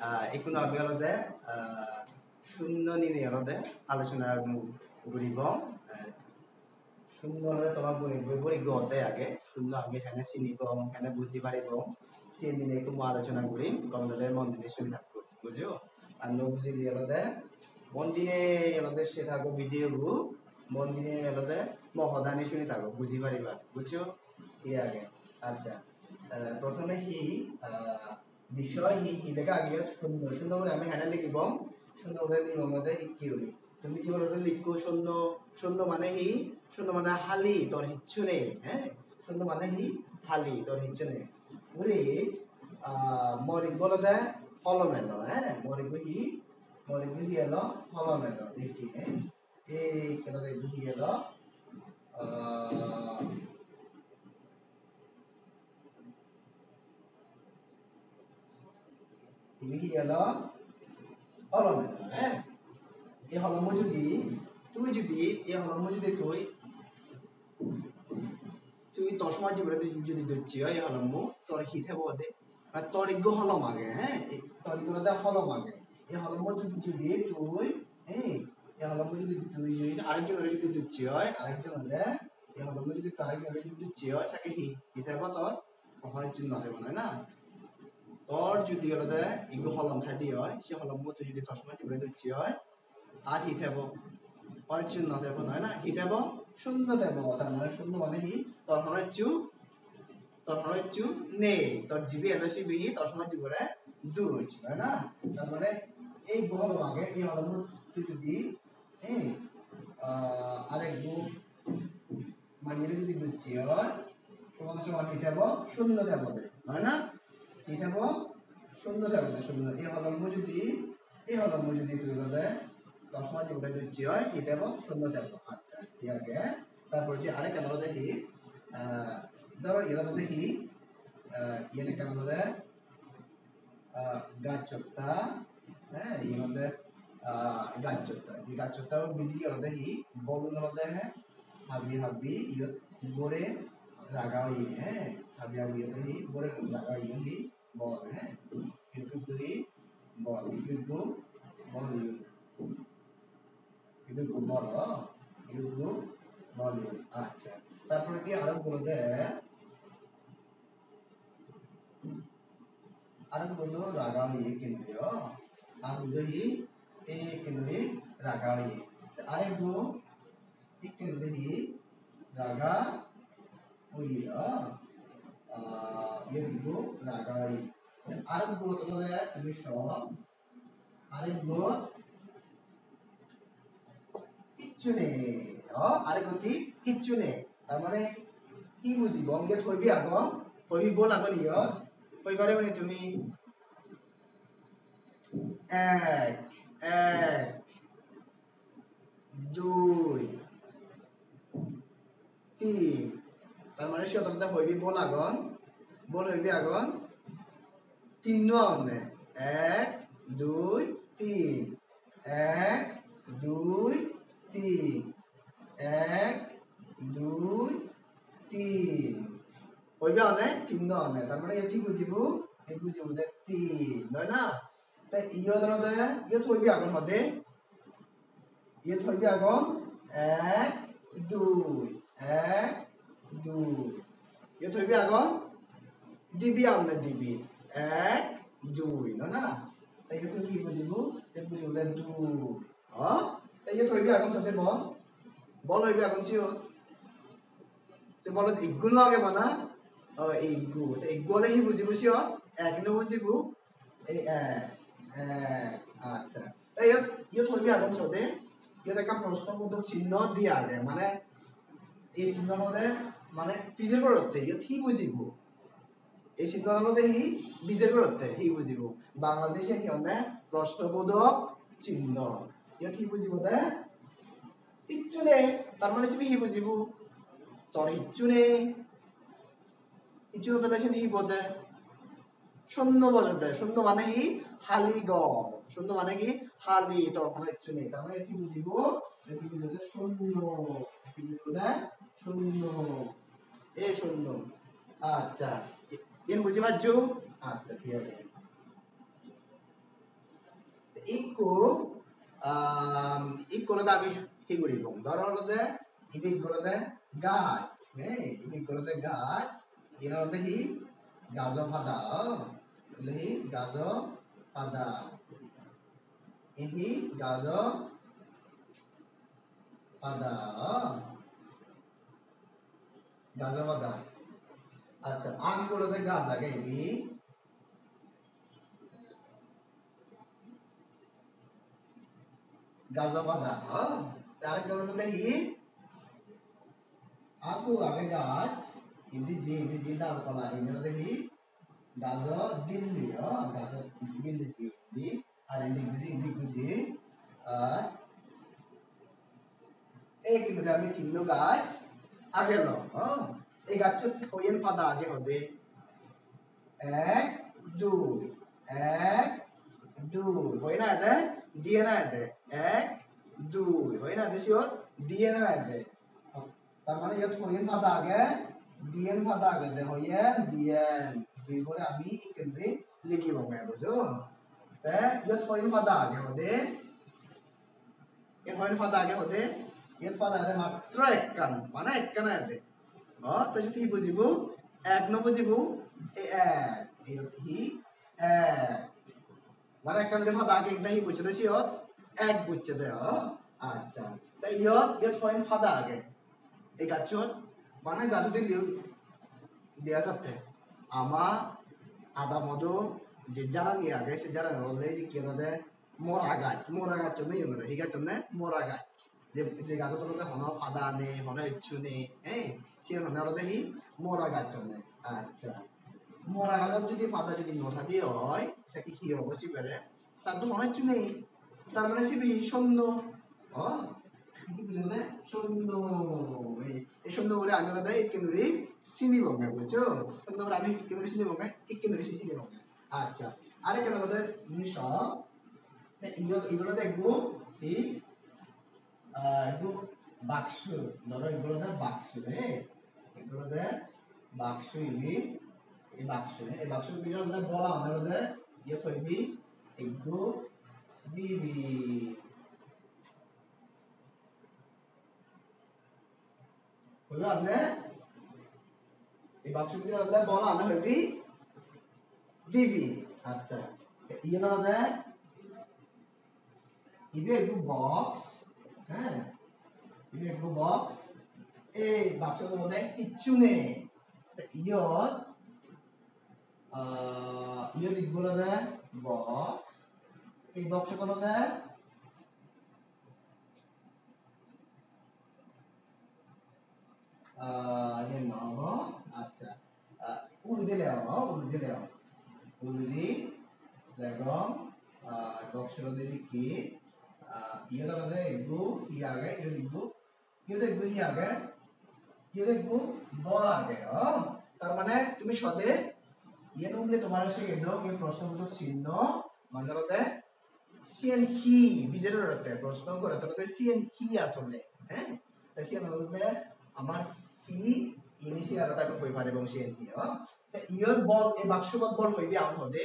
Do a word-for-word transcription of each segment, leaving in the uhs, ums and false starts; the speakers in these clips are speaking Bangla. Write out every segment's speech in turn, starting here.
এইখন আমি অলপতে শূন্য নিয়ে অলপতে আলোচনা কৰিব শূন্য হলে তোমাক গণিত গতে আগে শূন্য আমি হেনে চিনি পাম হেনে বুঝি পারিব চিনি নিয়ে মই আলোচনা কৰিম গমলে মন দিনে শুনি থাকো বুঝো আর নবুঝিলি অলপতে মন দিনে অলপতে সে থাকো ভিডিওবু মন দিনে অলপতে মহদানি শুনি থাকো বুঝি পারিবা বুঝছো কি আগে আচ্ছা প্রথমে হি বিষয় হি হি লেখা আগে শূন্য শূন্য করে আমি হেনে লিখিব শূন্য করে নিয়ম মতে কি হলি তুমি যে বলতে লিখো শূন্য শূন্য মানে হি শূন্য মানে হালি তোর হিচ্ছু নেই হ্যাঁ শূন্য মানে হি হালি তোর হিচ্ছু নেই উইচ মরিক বলতে হলমেলো হ্যাঁ মরিক হি মরিক হি এলো হলমেলো দেখি হ্যাঁ এই কেন হি এলো হি এলো হলমেলো হ্যাঁ এই হলম যদি তুই যদি এই হলম যদি তুই তুই তোর সমাজ জীবনে তুই যদি দেখছি এই হলম তোর হিতে বদে আর তোর ইগো হলম আগে হ্যাঁ তোর ইগো দা হলম আগে এই হলম যদি তুই হ্যাঁ এই হলম যদি তুই যদি আরেকজন যদি দেখছি হয় আরেকজন হলে এই হলম যদি আরেকজন যদি দেখছি হয় সাকে হি হিতে বা তোর কখনো চিহ্ন দেব না তোর যদি হলে ইগো হলম খাদি হয় সে হলম তুই যদি তোর সমাজ জীবনে দেখছি হয় আর হিতেব অচিহ্ন দেব নয় না হিতেব শূন্য দেব তার মানে শূন্য মানে কি তোর মানে চু তোর মানে চু নে তোর জিবি এলো সিবি তোর সময় জীবনে দুই হয় না তার মানে এই বহল আগে এই হলো তুই যদি হ্যাঁ আরেক গু মাইরে যদি দুচ্ছি হয় সমান সমান হিতেব শূন্য দেব হয় না হিতেব শূন্য দেব শূন্য এই হলো যদি এই হলো যদি তুই বলে দশমাস যেটা দিচ্ছি হয় এটা এবং শূন্য যাব আচ্ছা ঠিক আছে তারপর যে আরেক আমরা দেখি ধরো এর মধ্যে দেখি এর কেন বলে গাছটা হ্যাঁ এর মধ্যে গাছটা এই গাছটা বিধি আমরা দেখি বলুন মধ্যে হ্যাঁ হাবি হাবি ইয়ে গোরে রাগাই হ্যাঁ হাবি হাবি ইয়ে দেখি গোরে রাগাই ইয়ে বল হ্যাঁ কিন্তু তুই বল কিন্তু বল itu bol itu bol আচ্ছা তারপরে কি আরো বলে দে আরো বলো রাগাই কিন্তু আর বলি এ কিন্তু রাগাই আরে গো ঠিক কিন্তু রাগা ওই আ ये देखो রাগাই আরো বলো তোমাদের তুমি সব আরে গো কিচ্ছু নেই আরেক গতি কিচ্ছু নেই তার মানে কি বুঝিব অঙ্কে থইবি আগ থইবি বল আগ নিয় কইবারে মানে তুমি এক এক দুই তিন তার মানে সতর্কতা হইবি বল আগন বল হইবি আগন তিন নয় এক দুই তিন এক দুই তিন এক দুই তিন হইবে অনে তিন অনে তার মানে এটি বুঝিব এই বুঝিব যে তিন নয় না তাই ইয় ধরতে ইয় থইবি আগুন হতে ইয় থইবি আগুন এক দুই এক দুই ইয় থইবি আগুন দিবি অনে দিবি এক দুই নয় না তাই ইয় থইবি বুঝিব এই বুঝিব যে দুই হ্যাঁ তাই ইয়ে থইবি আগুন সাথে বল বল হইবি আগুন সিও সে বল ইগুন লাগে মানা ও ইগু তো ইগুলে হি বুঝিবু সিও এক ন বুঝিবু এই আচ্ছা তাই ইয়ে থইবি আগুন সাথে ইয়ে দেখা প্রশ্নবোধক চিহ্ন দিয়া আগে মানে এই চিহ্ন মধ্যে মানে পিজের করতে ইয়ে থি বুঝিবু এই চিহ্ন মধ্যে হি বিজের করতে হি বুঝিবু বাংলাদেশে কি মানে প্রশ্নবোধক চিহ্ন ইয়া কি বুঝিব দে কিচ্ছু নেই তার মানে সে কি বুঝিব তোর কিচ্ছু নেই কিচ্ছু তাহলে সে কি বোঝে শূন্য বোঝাতে শূন্য মানে কি হালি গ শূন্য মানে কি হালি তোর কোনো কিচ্ছু নেই তার মানে কি বুঝিব কি বুঝিব শূন্য কি বুঝিব না শূন্য এ শূন্য আচ্ছা এন বুঝি পাচ্ছো আচ্ছা ঠিক আছে ইকো ইকোলতে আমি কি করি কম ধরতে ইবি ইকোলতে গাছ হ্যাঁ ইবি ইকোলতে গাছ ইনতে হি গাজ ফাদা হি গাজ ফাদা ইহি গাজ ফাদা গাজ ফাদা আচ্ছা আমি ইকোলতে গাছ আগে ইবি গাজ ফাদা হ্যাঁ তার ইকোলতে হি aku abe গাছ hindi ji hindi ji dal pala ini ada hi gazo dilli ya gazo dilli ji di ada hindi guji hindi guji আর এক কিলো আমি কিলো গাছ আগে লো হ্যাঁ এই গাছ হইয়েন পাতা আগে হবে এক দুই এক দুই হয় না এটা দিয়ে না এটা এক দুই হয় না দেশিও দিয়ে না এটা তার মানে ইয়ত হইয়েন পাতা আগে দিয়েন পাতা আগে দে হইয়েন দিয়েন দুই করে আমি কেন্দ্রে লিখিব গে বুঝো তে ইয়ত হইয়েন পাতা আগে হদে এ হইয়েন পাতা আগে হদে ইয়ত পাতা আগে মাত্র একখান মানে একখান আছে হ তো যদি বুঝিব এক ন বুঝিব এ এক ইয়ত হি এক মানে একখান রে পাতা আগে একটা হি বুঝতে দেছি ইয়ত এক বুঝতে দে হ আচ্ছা তাই ইয়ত ইয়ত হইয়েন পাতা আগে এই গাছত মানে গাছতে দেওয়া যাচ্ছে আমা আদা মধু যে যারা নিয়ে আগে সে যারা বললে কি বলে মরা গাছ মরা গাছ জন্য ইয়ে করে এই গাছ জন্য মরা গাছ যে যে গাছ তোর হন পাদা নে হন ইচ্ছু নে হ্যাঁ সে হন আলাদা হি মরা গাছ জন্য আচ্ছা মরা গাছ যদি পাতা যদি নথা দিয়ে হয় সে কি কি হবে সিবারে তার তো হন ইচ্ছু নেই তার মানে সিবি শূন্য হ্যাঁ বুঝলে শূন্য এই শূন্য করে আমি আলাদা এক কেন্দ্রে চিনি বঙ্গা বুঝছো শূন্য করে আমি এক কেন্দ্রে চিনি বঙ্গা এক কেন্দ্রে চিনি বঙ্গা আচ্ছা আরে কেন বলতে জিনিস এগুলো এগুলো দেখবো এই এগুলো বাক্স ধরো এগুলো দেয় বাক্স হ্যাঁ এগুলো দেয় বাক্স ইবি এই বাক্স এই বাক্স বিরল বলা আমাদের ইয়ে কইবি এগুলো দিবি বুঝলো আপনি এই বাক্স ভিতরে আলাদা বলা না হইবি দিবি আচ্ছা ইয়ে না দে ইবে একটু বক্স হ্যাঁ ইবে একটু বক্স এই বাক্সের মধ্যে কিচ্ছু নেই ইয়ত ইয়ত ইগুলো দে বক্স এই বক্স গুলো দে ini nama acha urdi lewa urdi lewa urdi legom box ro de ki ye la de egu hi age ye egu ye de egu hi age ye de egu bol age ha তার মানে তুমি সদে ইয়ে numle তোমার সঙ্গে দাও এই প্রশ্নবোধক চিহ্ন মানে সিএন হি বিজের রতে প্রশ্ন করে তাহলে সিএন হি আসলে হ্যাঁ তাই সিএন বলতে আমার ই ইনিশিয়াল আলাদা করে কই পারে এবং সিএন হি হ্যাঁ তা ইয়র বল এই বাক্সবদ বল হইবে আম হদে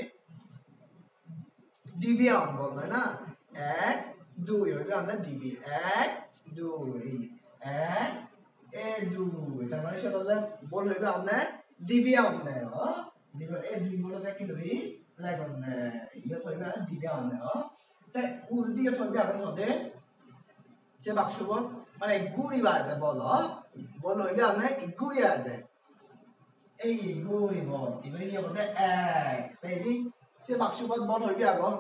দিবি আম বল না এক দুই হইবে আমরা দিবি এক দুই এক এ দুই তার মানে সেটা বল হইবে আমরা দিবি আম না হ্যাঁ দিবি এ দুই বল দেখি ধরি লাগান ইয়ত হইবে আমরা দিবি আম না তাই উর দিকে হইবে আমরা হদে সে বাক্সবদ মানে গুড়ি বাজে বল বল হইবে আমরা গুড়ি আছে এই গুড়ি বল এবারে ইয়ে বলতে এক তাই সে বাক্সবদ বল হইবে আগে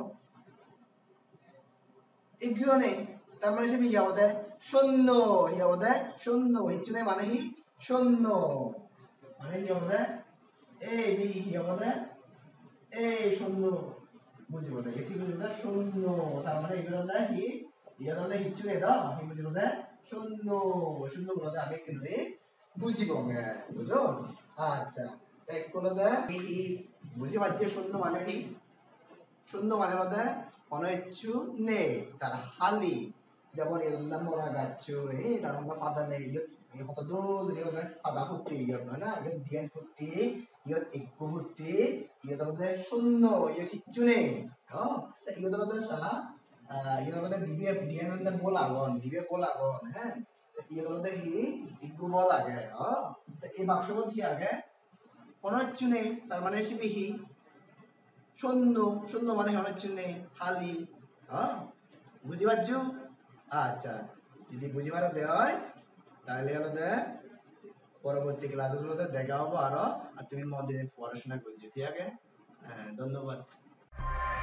এগুলো নেই তার মানে সে ইয়া বলতে শূন্য ইয়া বলতে শূন্য হিচ্ছু নেই মানে হি শূন্য মানে ইয়া বলতে এই বি ইয়া বলতে এই শূন্য বুঝি বলতে এটি বুঝি বলতে শূন্য তার মানে এগুলো বলতে হি ইয়া বলতে হিচ্ছু নেই দাও হি বুঝি বলতে শূন্য শূন্য বলতে আমি কিন্তু বুঝিব বুঝো আচ্ছা এক বলতে হি বুঝি পাচ্ছি শূন্য মানে হি শূন্য মানে বলতে অনিচ্ছু নেই তার হালি যেমন এলাম মরা গাছ এই তার আমরা পাতা নেই ইয়ে কত দোল ইয়ে পাতা ফুটতে ইয়ে না ইয়ে দিয়ান ফুটতে ইয়ে একটু ফুটতে ইয়ে তার মধ্যে শূন্য ইয়ে কিচ্ছু নেই হ্যাঁ ইগো দলতে সা ইগো দলতে দিবে দিয়ে নন্দে বল আগন দিবে বল আগন হ্যাঁ ইগো দলতে হি ইগো বল আগে হ্যাঁ এই বাক্স মধ্যে আগে কোনো কিছু নেই তার মানে হিসেবে হি শূন্য শূন্য মানে কোনো কিছু নেই খালি হ্যাঁ বুঝি পারছো আচ্ছা যদি বুঝি পারো দেওয়া হয় তাহলে আমাদের পরবর্তী ক্লাসগুলোতে দেখা হবো আরো আর তুমি মন দিয়ে পড়াশোনা করছো ঠিক আছে হ্যাঁ ধন্যবাদ